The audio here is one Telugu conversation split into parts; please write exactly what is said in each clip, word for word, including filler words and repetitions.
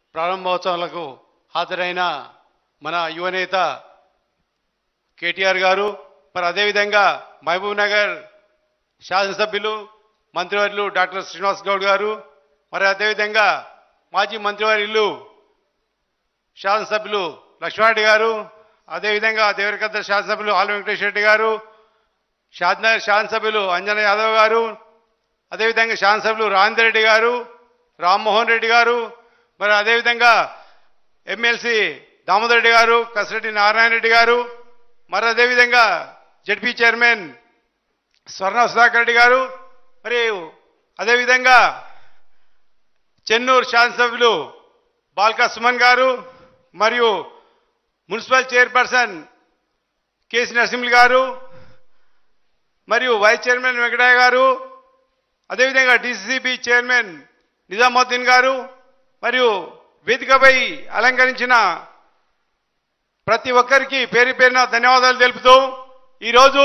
ప్రారంభోత్సవాలకు హాజరైన మన యువనేత కేటీఆర్ గారు, మరి అదేవిధంగా మహబూబ్ నగర్ శాసనసభ్యులు మంత్రివర్యులు డాక్టర్ శ్రీనివాస్ గౌడ్ గారు, మరి అదేవిధంగా మాజీ మంత్రివర్యులు శాసనసభ్యులు లక్ష్మారెడ్డి గారు, అదేవిధంగా దేవరకద్ర శాసనసభ్యులు ఆల్ వెంకటేశ్వర రెడ్డి గారు, షాద్నగర్ శాసనసభ్యులు అంజన యాదవ్ గారు, అదేవిధంగా శాసనసభ్యులు రాజేందర్ రెడ్డి గారు, రామ్మోహన్ రెడ్డి గారు, మరి అదేవిధంగా ఎమ్మెల్సీ దామోదర్ రెడ్డి గారు, కసిరెడ్డి నారాయణ రెడ్డి గారు, మరి అదేవిధంగా జడ్పీ చైర్మన్ స్వర్ణ సుధాకర్ రెడ్డి గారు, మరియు అదేవిధంగా చెన్నూరు శాసనసభ్యులు బాల్కా సుమన్ గారు, మరియు మున్సిపల్ చైర్పర్సన్ కేసీ నరసింహులు గారు, మరియు వైస్ చైర్మన్ వెంకటయ్య గారు, అదేవిధంగా డీసీసీబీ చైర్మన్ నిజాముద్దీన్ గారు, మరియు వేదికపై అలంకరించిన ప్రతి ఒక్కరికి పేరు పేరున ధన్యవాదాలు తెలుపుతూ, ఈరోజు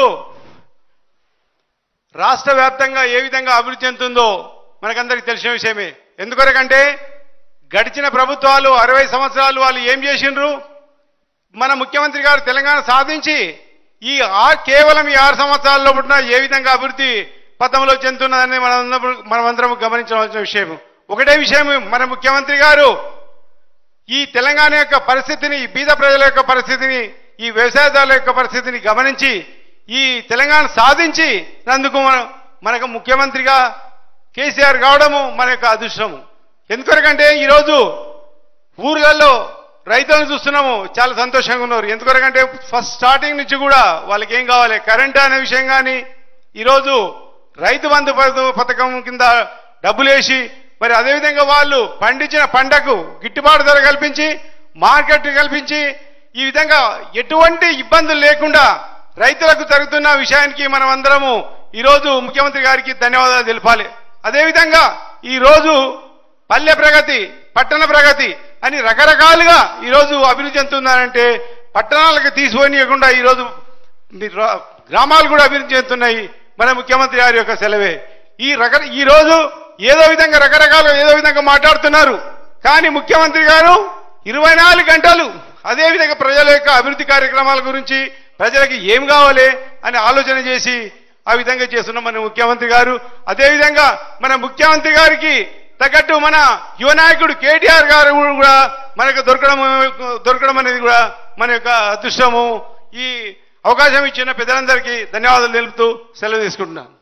రాష్ట్ర వ్యాప్తంగా ఏ విధంగా అభివృద్ధి చెందుతుందో మనకందరికీ తెలిసిన విషయమే. ఎందుకొరకంటే గడిచిన ప్రభుత్వాలు అరవై సంవత్సరాలు వాళ్ళు ఏం చేసిండ్రు, మన ముఖ్యమంత్రి గారు తెలంగాణ సాధించి ఈ ఆరు కేవలం ఈ ఆరు సంవత్సరాల్లో పుట్టిన ఏ విధంగా అభివృద్ధి పథంలో చెందుతున్నదని మనం మనమందరం గమనించవలసిన విషయం. ఒకటే విషయం, మన ముఖ్యమంత్రి గారు ఈ తెలంగాణ యొక్క పరిస్థితిని, ఈ బీద ప్రజల యొక్క పరిస్థితిని, ఈ వ్యవసాయదారుల యొక్క పరిస్థితిని గమనించి ఈ తెలంగాణ సాధించి నందుకు మనకు ముఖ్యమంత్రిగా కేసీఆర్ కావడము మన యొక్క అదృష్టము. ఎందుకొరకంటే ఈరోజు ఊర్లలో రైతులను చూస్తున్నాము, చాలా సంతోషంగా ఉన్నారు. ఎందుకొరకంటే ఫస్ట్ స్టార్టింగ్ నుంచి కూడా వాళ్ళకి ఏం కావాలి, కరెంట్ అనే విషయం కానీ, ఈరోజు రైతు బంధు పథకం కింద డబ్బులు వేసి, మరి అదేవిధంగా వాళ్ళు పండించిన పంటకు గిట్టుబాటు ధర కల్పించి, మార్కెట్ కల్పించి, ఈ విధంగా ఎటువంటి ఇబ్బందులు లేకుండా రైతులకు జరుగుతున్న విషయానికి మనం అందరము ఈరోజు ముఖ్యమంత్రి గారికి ధన్యవాదాలు తెలపాలి. అదేవిధంగా ఈరోజు పల్లె ప్రగతి, పట్టణ ప్రగతి అని రకరకాలుగా ఈరోజు అభివృద్ధి చెందుతున్నారంటే పట్టణాలకు తీసిపోనియకుండా ఈరోజు గ్రామాలు కూడా అభివృద్ధి చెందుతున్నాయి మన ముఖ్యమంత్రి గారి యొక్క సెలవే. ఈ రక ఈరోజు ఏదో విధంగా రకరకాలుగా ఏదో విధంగా మాట్లాడుతున్నారు, కానీ ముఖ్యమంత్రి గారు ఇరవై నాలుగు గంటలు అదేవిధంగా ప్రజల యొక్క అభివృద్ధి కార్యక్రమాల గురించి, ప్రజలకు ఏం కావాలి అని ఆలోచన చేసి ఆ విధంగా చేస్తున్న మన ముఖ్యమంత్రి గారు. అదేవిధంగా మన ముఖ్యమంత్రి గారికి తగ్గట్టు మన యువ నాయకుడు కేటీఆర్ గారు కూడా మనకు దొరకడం దొరకడం అనేది కూడా మన యొక్క అదృష్టము. ఈ అవకాశం ఇచ్చిన పెద్దలందరికీ ధన్యవాదాలు తెలుపుతూ సెలవు తీసుకుంటున్నాను.